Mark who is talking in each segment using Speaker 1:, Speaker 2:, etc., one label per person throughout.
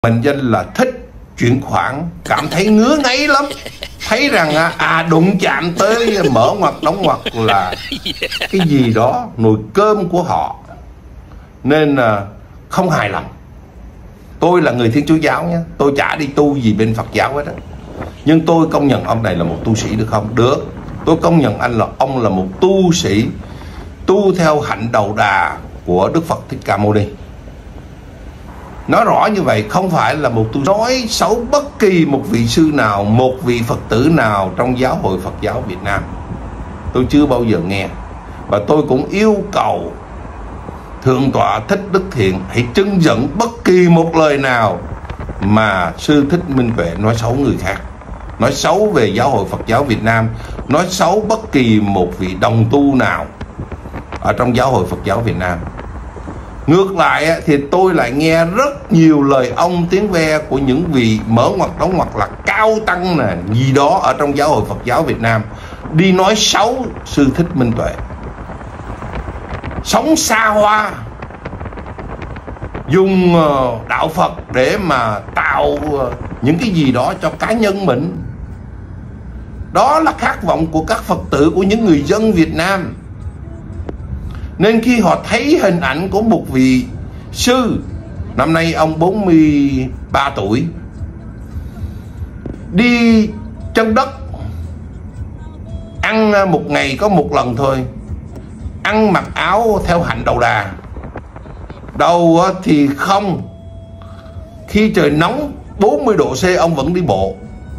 Speaker 1: Mệnh danh là thích chuyển khoản, cảm thấy ngứa ngáy lắm, thấy rằng đụng chạm tới mở ngoặt đóng ngoặt là cái gì đó nồi cơm của họ, nên không hài lòng. Tôi là người Thiên Chúa giáo nhé, tôi chả đi tu gì bên Phật giáo hết á, nhưng tôi công nhận ông này là một tu sĩ được không? Được, tôi công nhận ông là một tu sĩ tu theo hạnh đầu đà của Đức Phật Thích Ca Mâu Ni. Nói rõ như vậy, không phải là một tu nói xấu bất kỳ một vị sư nào, một vị Phật tử nào trong giáo hội Phật giáo Việt Nam. Tôi chưa bao giờ nghe. Và tôi cũng yêu cầu Thượng tọa Thích Đức Thiện hãy trưng dẫn bất kỳ một lời nào mà sư Thích Minh Tuệ nói xấu người khác, nói xấu về giáo hội Phật giáo Việt Nam, nói xấu bất kỳ một vị đồng tu nào ở trong giáo hội Phật giáo Việt Nam. Ngược lại thì tôi lại nghe rất nhiều lời ông tiếng ve của những vị mở ngoặt đóng ngoặt là cao tăng nè, gì đó ở trong giáo hội Phật giáo Việt Nam đi nói xấu sư Thích Minh Tuệ, sống xa hoa, dùng đạo Phật để mà tạo những cái gì đó cho cá nhân mình. Đó là khát vọng của các Phật tử, của những người dân Việt Nam. Nên khi họ thấy hình ảnh của một vị sư, năm nay ông 43 tuổi, đi chân đất, ăn một ngày có một lần thôi, ăn mặc áo theo hạnh đầu đà, đầu thì không, khi trời nóng 40 độ C ông vẫn đi bộ,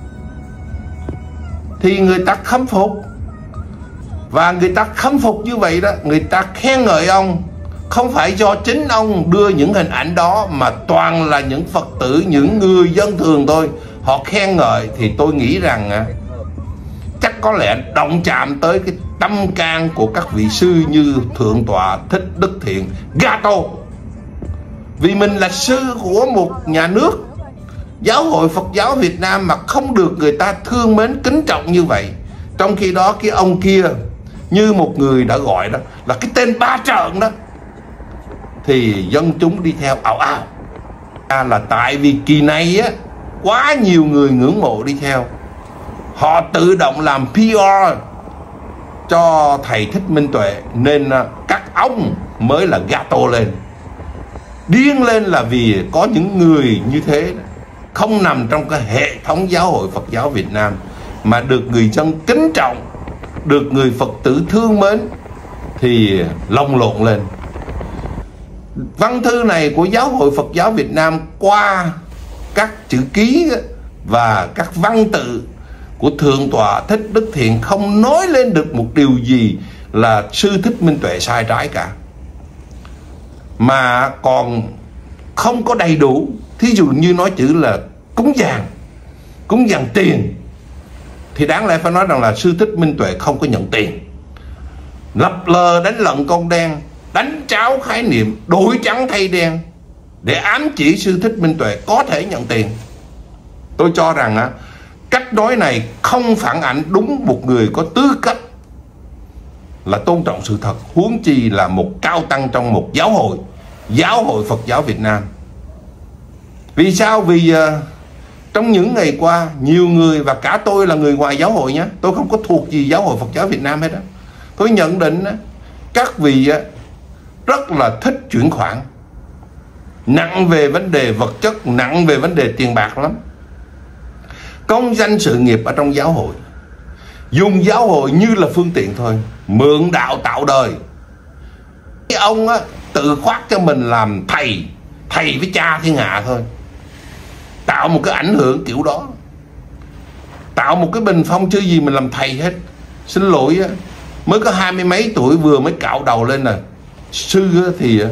Speaker 1: thì người ta khâm phục. Và người ta khâm phục như vậy đó, người ta khen ngợi ông. Không phải do chính ông đưa những hình ảnh đó, mà toàn là những Phật tử, những người dân thường thôi, họ khen ngợi. Thì tôi nghĩ rằng chắc có lẽ động chạm tới cái tâm can của các vị sư như Thượng tọa Thích Đức Thiện Gato. Vì mình là sư của một nhà nước, giáo hội Phật giáo Việt Nam, mà không được người ta thương mến kính trọng như vậy. Trong khi đó cái ông kia, như một người đã gọi đó là cái tên ba trợn đó, thì dân chúng đi theo ào ào. Là tại vì kỳ này quá nhiều người ngưỡng mộ đi theo, họ tự động làm PR cho thầy Thích Minh Tuệ, nên các ông mới là gato lên, điên lên, là vì có những người như thế không nằm trong cái hệ thống giáo hội Phật giáo Việt Nam, mà được người dân kính trọng, được người Phật tử thương mến, thì lồng lộn lên. Văn thư này của giáo hội Phật giáo Việt Nam qua các chữ ký và các văn tự của Thượng tọa Thích Đức Thiện không nói lên được một điều gì là sư Thích Minh Tuệ sai trái cả, mà còn không có đầy đủ. Thí dụ như nói chữ là cúng dường tiền, thì đáng lẽ phải nói rằng là sư Thích Minh Tuệ không có nhận tiền. Lập lờ đánh lận con đen, đánh tráo khái niệm, đổi trắng thay đen để ám chỉ sư Thích Minh Tuệ có thể nhận tiền. Tôi cho rằng cách nói này không phản ảnh đúng một người có tư cách là tôn trọng sự thật, huống chi là một cao tăng trong một giáo hội Phật giáo Việt Nam. Vì sao? Vì trong những ngày qua, nhiều người, và cả tôi là người ngoài giáo hội nhé, tôi không có thuộc gì giáo hội Phật giáo Việt Nam hết á, tôi nhận định các vị rất là thích chuyển khoản, nặng về vấn đề vật chất, nặng về vấn đề tiền bạc lắm, công danh sự nghiệp ở trong giáo hội, dùng giáo hội như là phương tiện thôi, mượn đạo tạo đời. Cái ông tự khoác cho mình làm thầy với cha thiên hạ thôi, tạo một cái ảnh hưởng kiểu đó, tạo một cái bình phong chưa gì mình làm thầy hết. Xin lỗi, mới có 20 mấy tuổi vừa mới cạo đầu lên là sư, thì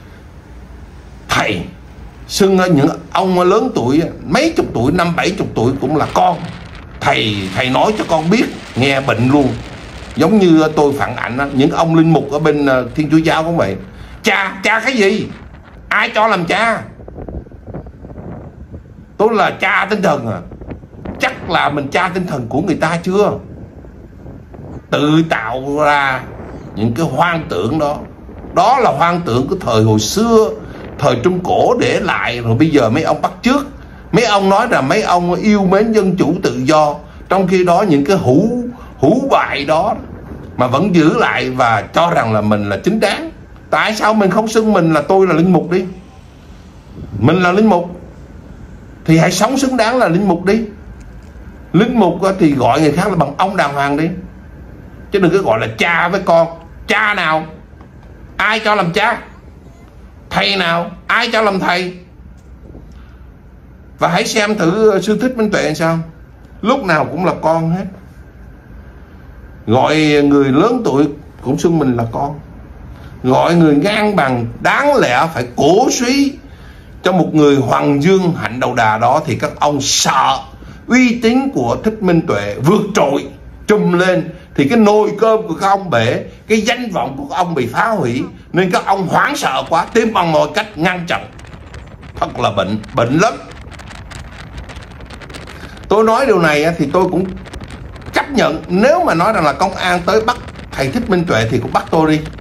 Speaker 1: thầy xưng những ông lớn tuổi, mấy chục tuổi, 50-70 tuổi cũng là con. Thầy nói cho con biết, nghe bệnh luôn. Giống như tôi phản ảnh những ông linh mục ở bên Thiên Chúa giáo cũng vậy. Cha cái gì? Ai cho làm cha? Tôi là cha tinh thần à? Chắc là mình cha tinh thần của người ta chưa? Tự tạo ra những cái hoang tưởng đó. Đó là hoang tưởng của thời hồi xưa, thời Trung Cổ để lại, rồi bây giờ mấy ông bắt chước. Mấy ông nói là mấy ông yêu mến dân chủ tự do, trong khi đó những cái hủ bại đó mà vẫn giữ lại và cho rằng là mình là chính đáng. Tại sao mình không xưng mình là tôi là linh mục đi? Mình là linh mục thì hãy sống xứng đáng là linh mục đi. Linh mục thì gọi người khác là bằng ông đàng hoàng đi, chứ đừng có gọi là cha với con. Cha nào? Ai cho làm cha? Thầy nào? Ai cho làm thầy? Và hãy xem thử sư Thích Minh Tuệ làm sao, lúc nào cũng là con hết. Gọi người lớn tuổi cũng xưng mình là con, gọi người ngang bằng đáng lẽ phải cổ suý cho một người Hoàng Dương hạnh đầu đà đó, thì các ông sợ uy tín của Thích Minh Tuệ vượt trội trùm lên, thì cái nồi cơm của các ông bể, cái danh vọng của các ông bị phá hủy, nên các ông hoảng sợ quá, tìm bằng mọi cách ngăn chặn. Thật là bệnh lắm. Tôi nói điều này thì tôi cũng chấp nhận, nếu mà nói rằng là công an tới bắt thầy Thích Minh Tuệ thì cũng bắt tôi đi.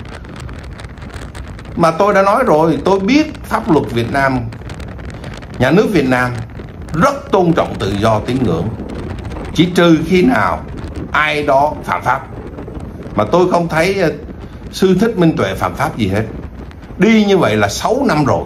Speaker 1: Mà tôi đã nói rồi, tôi biết pháp luật Việt Nam, nhà nước Việt Nam rất tôn trọng tự do tín ngưỡng, chỉ trừ khi nào ai đó phạm pháp. Mà tôi không thấy sư Thích Minh Tuệ phạm pháp gì hết. Đi như vậy là 6 năm rồi,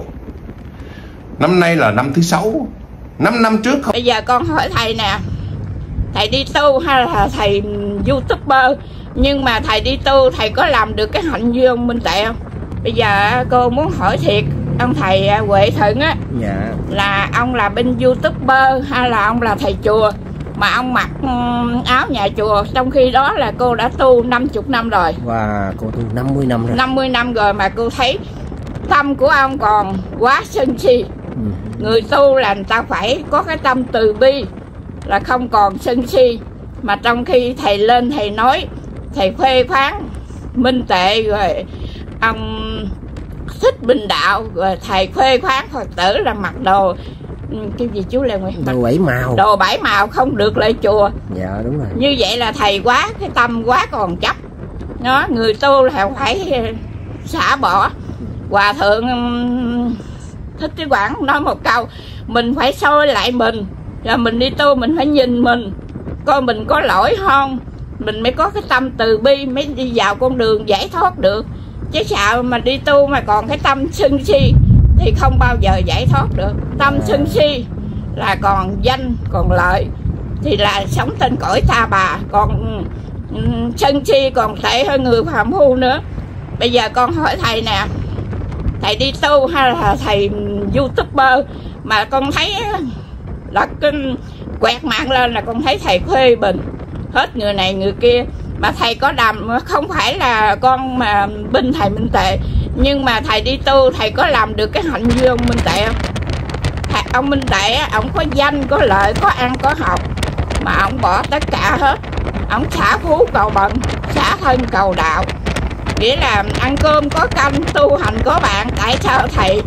Speaker 1: năm nay là năm thứ 6. 5 năm trước không.
Speaker 2: Bây giờ con hỏi thầy nè, thầy đi tu hay là thầy YouTuber? Nhưng mà thầy đi tu, thầy có làm được cái hạnh như ông Minh Tuệ không? Bây giờ cô muốn hỏi thiệt, ông thầy Huệ Thuận á, là ông là bên YouTuber hay là ông là thầy chùa mà ông mặc áo nhà chùa, trong khi đó là cô đã tu 50 năm rồi.
Speaker 3: Và cô tu 50 năm rồi.
Speaker 2: 50 năm rồi mà cô thấy tâm của ông còn quá sân si. Người tu là người ta phải có cái tâm từ bi, là không còn sân si. Mà trong khi thầy lên thầy nói, thầy phê phán Minh Tuệ, rồi ông Thích Bình Đạo, rồi thầy phê phán Phật tử là mặc đồ cái gì chú Lê Nguyễn?
Speaker 3: Đồ 7 màu.
Speaker 2: Đồ 7 màu không được lại chùa.
Speaker 3: Dạ đúng rồi.
Speaker 2: Như vậy là thầy quá, cái tâm quá còn chấp. Nó người tu là phải xả bỏ. Hòa thượng Thích Trí Quảng nói một câu, mình phải soi lại mình, là mình đi tu mình phải nhìn mình coi mình có lỗi không, mình mới có cái tâm từ bi mới đi vào con đường giải thoát được. Chứ sao mà đi tu mà còn cái tâm sân si thì không bao giờ giải thoát được. Tâm sân si là còn danh còn lợi thì là sống trên cõi ta bà, còn sân si còn tệ hơn người phàm phu nữa. Bây giờ con hỏi thầy nè, thầy đi tu hay là thầy YouTuber mà con thấy là cái quẹt mạng lên là con thấy thầy phê bình hết người này người kia. Mà thầy có đàm, không phải là con mà binh thầy Minh Tuệ, nhưng mà thầy đi tu thầy có làm được cái hạnh như ông Minh Tuệ không? Ông Minh Tuệ ông có danh có lợi có ăn có học mà ông bỏ tất cả hết. Ông xả phú cầu bận, xả thân cầu đạo, nghĩa là ăn cơm có canh, tu hành có bạn. Tại sao thầy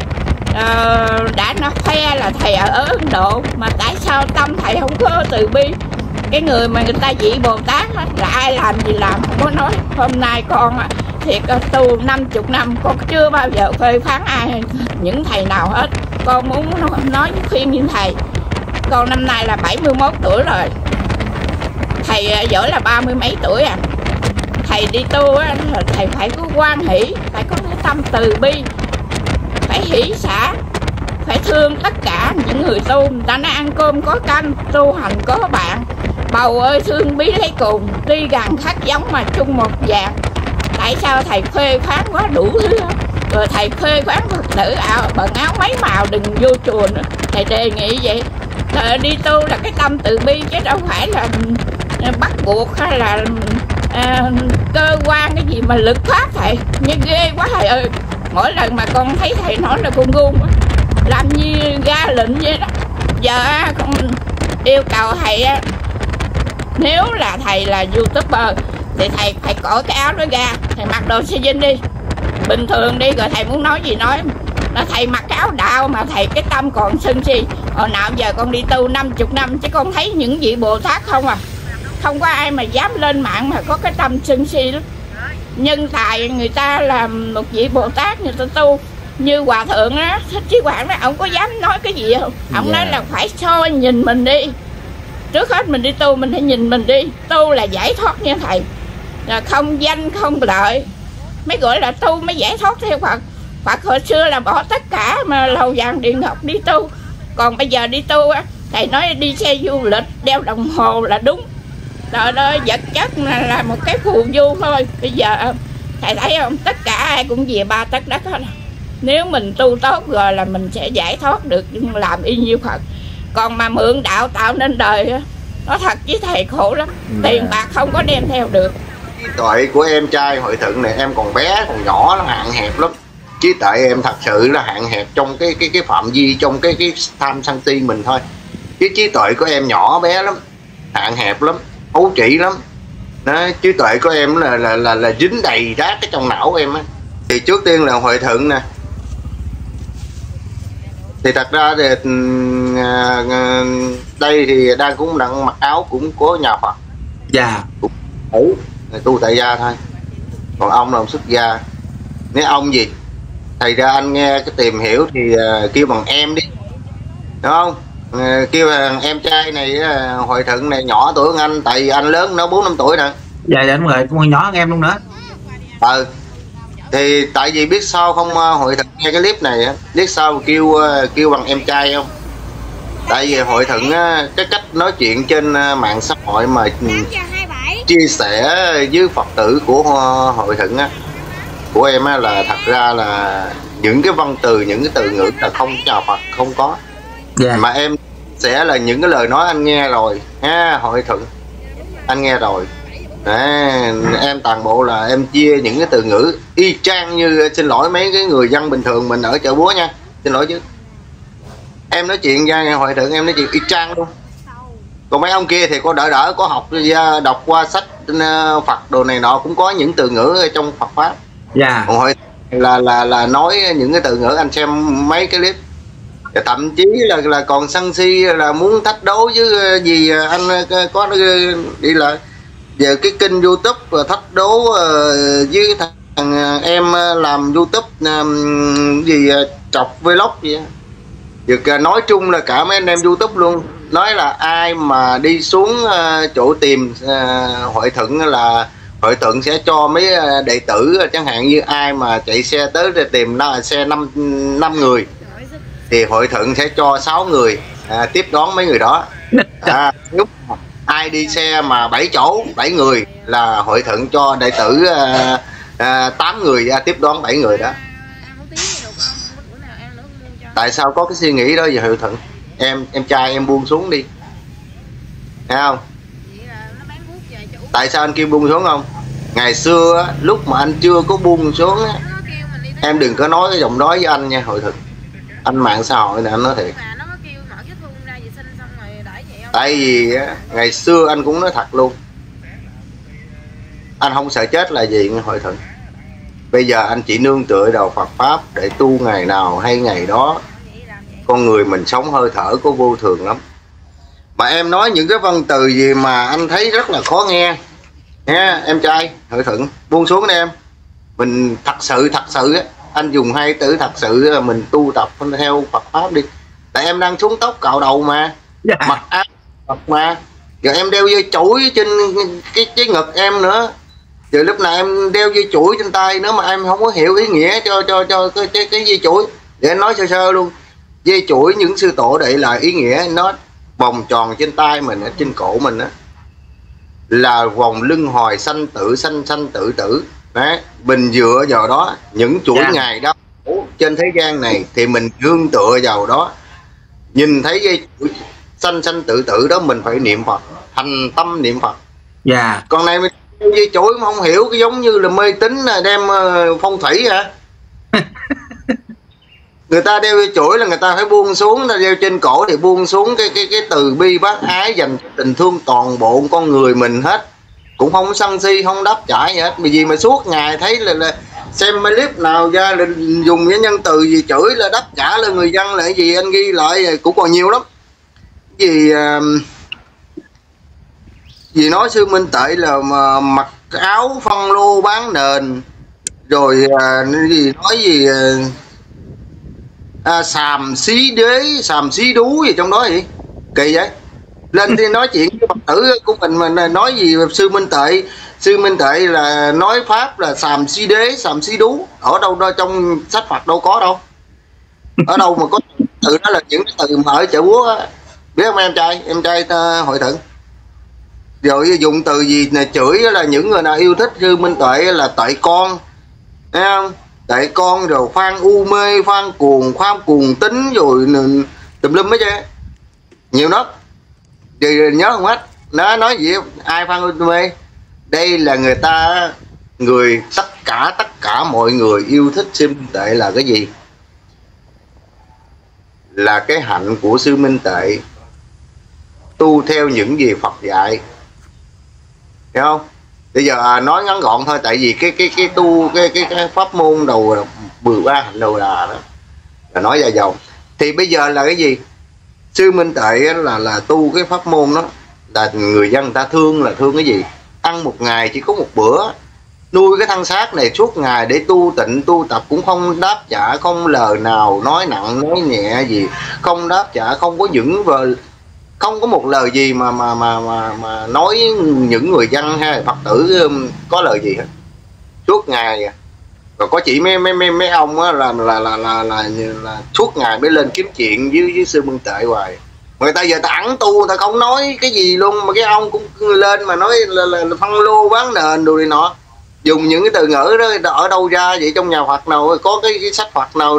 Speaker 2: đã nó khoe là thầy ở Ấn Độ, mà tại sao tâm thầy không có từ bi? Cái người mà người ta vị Bồ Tát là ai làm gì làm, không có nói. Hôm nay con thiệt tu 50 năm con chưa bao giờ phê phán ai, những thầy nào hết. Con muốn nói khuyên như thầy. Con năm nay là 71 tuổi rồi, thầy giỏi là 30 mấy tuổi à. Thầy đi tu á, thầy phải có quan hỷ, phải có cái tâm từ bi, phải hỷ xả, phải thương tất cả những người tu. Người ta nói ăn cơm có canh, tu hành có bạn. Bầu ơi thương bí lấy cùng, tuy gần khác giống mà chung một dạng. Tại sao thầy phê phán quá đủ thứ hết? Rồi thầy phê phán Phật tử bận áo mấy màu đừng vô chùa nữa. Thầy đề nghị vậy. Rồi đi tu là cái tâm từ bi, chứ đâu phải là bắt buộc hay là cơ quan cái gì mà lực pháp thầy. Nhưng ghê quá thầy ơi. Mỗi lần mà con thấy thầy nói là con run quá, làm như ra lệnh vậy đó. Giờ con yêu cầu thầy, nếu là thầy là YouTuber thì thầy phải cởi cái áo đó ra, thầy mặc đồ xi dinh đi, bình thường đi, rồi thầy muốn nói gì nói. Là thầy mặc cái áo đạo mà thầy cái tâm còn sân si. Hồi nào giờ con đi tu 50 năm chứ con thấy những vị Bồ Tát không à. Không có ai mà dám lên mạng mà có cái tâm sân si đó. Nhân tài người ta làm một vị Bồ Tát, người ta tu như hòa thượng á, Thích Chí Quảng đó, ông có dám nói cái gì không? Ông nói là phải soi nhìn mình đi, trước hết mình đi tu mình phải nhìn mình đi, tu là giải thoát nha thầy, là không danh không lợi mới gọi là tu, mới giải thoát theo Phật. Phật hồi xưa là bỏ tất cả mà lầu vàng điện ngọc đi tu, còn bây giờ đi tu á, thầy nói đi xe du lịch đeo đồng hồ là đúng. Trời ơi, vật chất là một cái phù du thôi. Bây giờ thầy thấy không, tất cả ai cũng về ba tấc đất hết. Nếu mình tu tốt rồi là mình sẽ giải thoát được, làm y như Phật. Còn mà mượn đạo tạo nên đời á, nó thật với thầy khổ lắm. Tiền bạc không có đem theo được.
Speaker 4: Trí tuệ của em trai Hội Thượng này, em còn bé còn nhỏ, nó hạn hẹp lắm. Trí tuệ em thật sự là hạn hẹp trong cái phạm vi, trong cái tham sân si mình thôi. Chứ trí tuệ của em nhỏ bé lắm, hạn hẹp lắm, ấu trĩ lắm. Đó, trí tuệ của em là dính đầy rác cái trong não em á. Thì trước tiên là Hội Thượng nè, thì thật ra thì đây thì đang cũng đang mặc áo cũng có nhà Phật,
Speaker 5: dạ,
Speaker 4: cũng tu tại gia thôi. Còn ông là ông xuất gia. Nếu ông gì thầy ra anh nghe cái tìm hiểu thì kêu bằng em đi, đúng không? Kêu bằng em trai này, Hội Thượng này nhỏ tuổi hơn anh, tại vì anh lớn nó 4-5 tuổi nè.
Speaker 5: Dạ dạ đúng rồi, con nhỏ hơn em luôn nữa.
Speaker 4: Thì tại vì biết sao không, Hội Thượng nghe cái clip này biết sao kêu bằng em trai không? Tại vì Hội Thượng cái cách nói chuyện trên mạng xã hội mà chia sẻ với Phật tử của Hội Thượng của em là thật ra là những cái văn từ, những cái từ ngữ là không chào Phật không có. Mà em sẽ là những cái lời nói anh nghe rồi ha, Hội Thượng anh nghe rồi. Em toàn bộ là em chia những cái từ ngữ y chang như, xin lỗi mấy cái người dân bình thường mình ở chợ búa nha, xin lỗi chứ em nói chuyện ra Hội Thượng em nói chuyện y chang luôn. Còn mấy ông kia thì có đỡ có học đọc qua sách Phật đồ này nọ, cũng có những từ ngữ ở trong Phật pháp. Còn Hội là nói những cái từ ngữ, anh xem mấy cái clip thậm chí là còn sân si là muốn thách đố với gì anh có đi là về cái kênh YouTube và thách đố với thằng em làm YouTube gì chọc vlog gì á. Nói chung là cả mấy anh em YouTube luôn, nói là ai mà đi xuống chỗ tìm Hội Thượng là Hội Thượng sẽ cho mấy đệ tử, chẳng hạn như ai mà chạy xe tới để tìm xe 5 người thì Hội Thượng sẽ cho 6 người tiếp đón mấy người đó. Lúc ai đi xe mà 7 chỗ 7 người là Hội Thượng cho đệ tử 8 người tiếp đón 7 người đó. Tại sao có cái suy nghĩ đó vậy Hội Thượng? Em trai em buông xuống đi, thấy không? Tại sao anh kêu buông xuống không? Ngày xưa lúc mà anh chưa có buông xuống em đừng có nói cái giọng nói với anh nha Hội Thượng. Anh mạng xã hội này anh nói thiệt. Tại vì ngày xưa anh cũng nói thật luôn, anh không sợ chết là gì nghe Hội Thượng. Bây giờ anh chỉ nương tựa vào Phật pháp để tu ngày nào hay ngày đó. Con người mình sống hơi thở có vô thường lắm. Mà em nói những cái văn từ gì mà anh thấy rất là khó nghe nha em trai Hội Thượng, buông xuống đi em. Mình thật sự á, anh dùng hai từ thật sự là mình tu tập theo Phật pháp đi. Tại em đang xuống tóc cạo đầu mà, mặc áo Phật mà, giờ em đeo dây chuỗi trên cái ngực em nữa, giờ lúc nào em đeo dây chuỗi trên tay nữa mà em không có hiểu ý nghĩa cho cái dây chuỗi. Để anh nói sơ luôn, dây chuỗi những sư tổ để lại ý nghĩa nó vòng tròn trên tay mình, ở trên cổ mình á, là vòng luân hồi sanh tử tử. Đấy, mình dựa vào đó những chuỗi ngày đó trên thế gian này thì mình nương tựa vào đó. Nhìn thấy cái sanh tử đó mình phải niệm Phật, thành tâm niệm Phật. Còn này mình dây chuỗi mà không hiểu, cái giống như là mê tín là đem phong thủy hả? Người ta đeo dây chuỗi là người ta phải buông xuống, ta đeo trên cổ thì buông xuống cái từ bi bác ái dành tình thương toàn bộ con người mình hết, cũng không sân si không đáp trả gì hết. Bởi vì mà suốt ngày thấy là xem mấy clip nào ra là dùng cái nhân từ gì chửi là đáp trả là người dân là cái gì anh ghi lại cũng còn nhiều lắm. Vì nói sư Minh Tệ là mà mặc áo phân lô bán nền rồi gì nói gì xàm xí đế, xàm xí đú gì trong đó vậy, kỳ vậy. Lên đi nói chuyện với Phật tử của mình mà nói gì sư Minh Tệ là nói pháp là xàm xí đế, xàm xí đú, ở đâu đó trong sách Phật đâu có đâu, ở đâu mà có từ đó, là những cái từ mà ở chợ búa á, biết không em trai Hội Thận? Rồi dùng từ gì là chửi là những người nào yêu thích sư Minh Tuệ là tệ con, thấy không? Tệ con, rồi khoan u mê, khoan cuồng tính, rồi tùm lum hết chứ, nhiều lắm. Thì nhớ không hết, nó nói gì ai khoan u mê? Đây là tất cả mọi người yêu thích sư Minh Tuệ là cái gì? Là cái hạnh của sư Minh Tuệ, tu theo những gì Phật dạy, hiểu không? Bây giờ nói ngắn gọn thôi, tại vì cái pháp môn đầu 13 hạnh đầu đà đó là nói dài dòng. Thì bây giờ là cái gì? Sư Minh Tuệ là tu cái pháp môn đó, là người dân ta thương là thương cái gì? Ăn một ngày chỉ có một bữa, nuôi cái thân xác này suốt ngày để tu tịnh tu tập, cũng không đáp trả, không lời nào nói nặng nói nhẹ gì, không đáp trả, không có không có một lời gì mà nói những người dân hay Phật tử có lời gì hết suốt ngày. Rồi có chỉ mấy ông á là suốt ngày mới lên kiếm chuyện với sư Minh Tuệ hoài. Người ta giờ ta ẵn tu, người ta không nói cái gì luôn, mà cái ông cũng lên mà nói là phân lô bán nền đồ này nọ, dùng những cái từ ngữ đó ở đâu ra vậy? Trong nhà Phật nào có cái sách Phật nào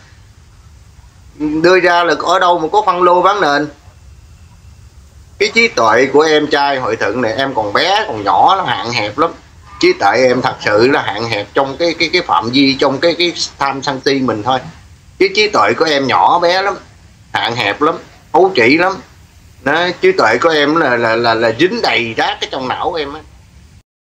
Speaker 4: đưa ra là ở đâu mà có phân lô bán nền? Cái trí tuệ của em trai Hội Thận này, em còn bé còn nhỏ, nó hạn hẹp lắm. Trí tuệ em thật sự là hạn hẹp trong cái phạm vi, trong cái tham sân si mình thôi. Cái trí tuệ của em nhỏ bé lắm, hạn hẹp lắm, ấu trĩ lắm. Đó, trí tuệ của em là dính đầy rác cái trong não em á.